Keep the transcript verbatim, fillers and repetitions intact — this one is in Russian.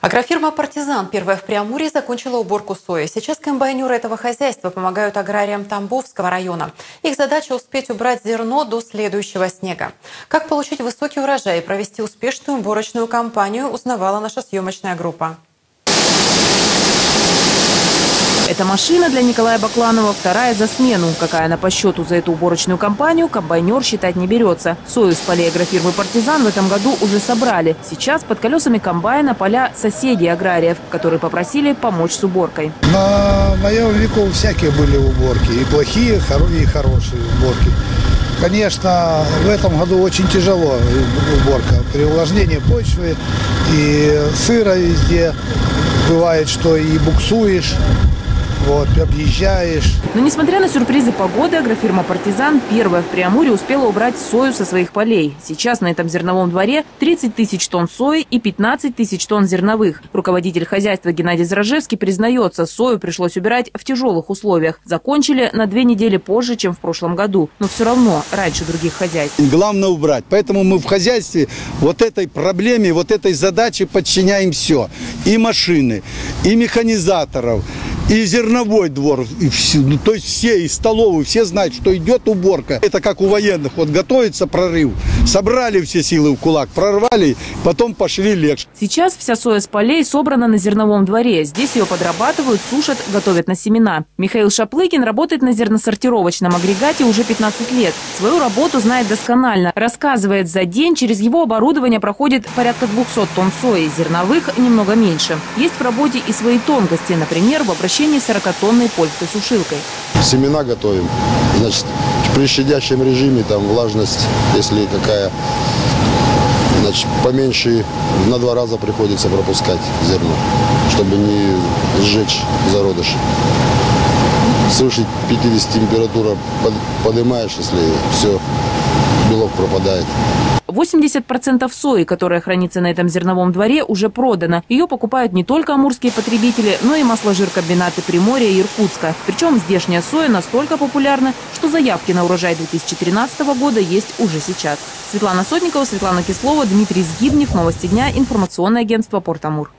Агрофирма «Партизан», первая в Преамурье, закончила уборку сои. Сейчас комбайнеры этого хозяйства помогают аграриям Тамбовского района. Их задача – успеть убрать зерно до следующего снега. Как получить высокий урожай и провести успешную уборочную кампанию, узнавала наша съемочная группа. Эта машина для Николая Бакланова вторая за смену. Какая она по счету за эту уборочную кампанию, комбайнер считать не берется. Сою с полей агрофирмы «Партизан» в этом году уже собрали. Сейчас под колесами комбайна поля соседей аграриев, которые попросили помочь с уборкой. На моем веку всякие были уборки. И плохие, и хорошие уборки. Конечно, в этом году очень тяжело уборка. При увлажнении почвы и сыро везде. Бывает, что и буксуешь. Вот, объезжаешь. Но несмотря на сюрпризы погоды, агрофирма «Партизан» первая в Преамурье успела убрать сою со своих полей. Сейчас на этом зерновом дворе тридцать тысяч тонн сои и пятнадцать тысяч тонн зерновых. Руководитель хозяйства Геннадий Зражевский признается, сою пришлось убирать в тяжелых условиях. Закончили на две недели позже, чем в прошлом году. Но все равно раньше других хозяйств. Главное убрать. Поэтому мы в хозяйстве вот этой проблеме, вот этой задаче подчиняем все. И машины, и механизаторов, и зерновой двор, и все, ну, то есть все, и столовые, все знают, что идет уборка. Это как у военных, вот готовится прорыв, собрали все силы в кулак, прорвали, потом пошли легче. Сейчас вся соя с полей собрана на зерновом дворе. Здесь ее подрабатывают, сушат, готовят на семена. Михаил Шаплыкин работает на зерносортировочном агрегате уже пятнадцать лет. Свою работу знает досконально. Рассказывает, за день через его оборудование проходит порядка двухсот тонн сои, зерновых немного меньше. Есть в работе и свои тонкости, например, в обращении сорокатонной польской сушилкой. Семена готовим. Значит, при щадящем режиме там влажность, если какая, значит, поменьше, на два раза приходится пропускать зерно, чтобы не сжечь зародыши. Свыше пятидесяти температура поднимаешь, если все, белок пропадает. восемьдесят процентов сои, которая хранится на этом зерновом дворе, уже продана. Ее покупают не только амурские потребители, но и масложиркомбинаты Приморья и Иркутска. Причем здешняя соя настолько популярна, что заявки на урожай две тысячи тринадцатого года есть уже сейчас. Светлана Сотникова, Светлана Кислова, Дмитрий Сгибнев. Новости дня. Информационное агентство «Порт Амур».